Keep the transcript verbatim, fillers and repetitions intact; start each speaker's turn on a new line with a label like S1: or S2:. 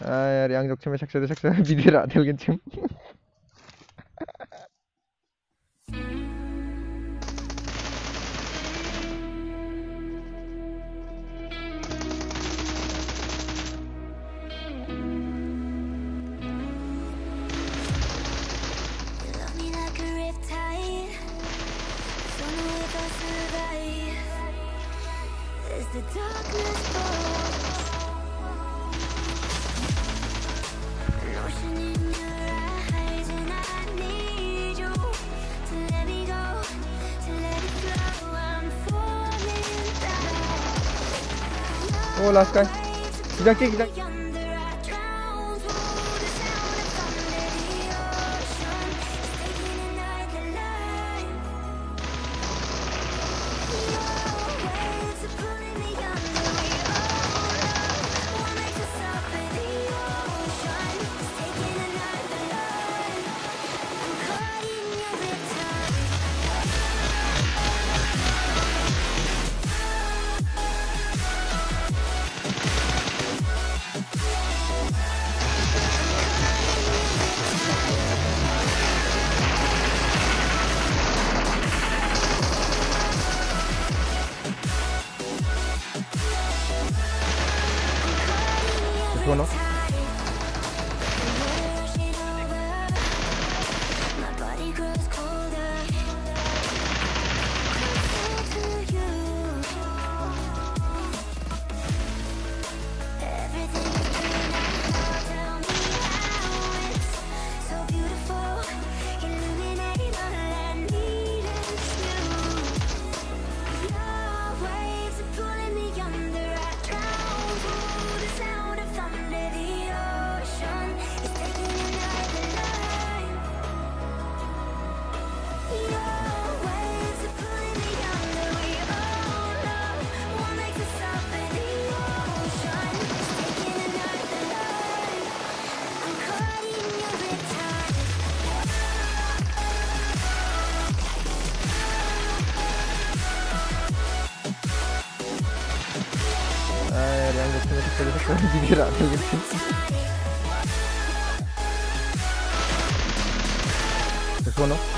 S1: 아 यार yang 적침에 삭제돼 삭제 미디를 안 들겠지.
S2: The darkness falls, an ocean in your eyes, and I need you to let me go, to let it flow. I'm falling down.
S1: 오 라스트 가이. 기장기 기장. Bueno. yang 적침에 삭제돼 삭제 미디를 안 들겠지. 됐어 너?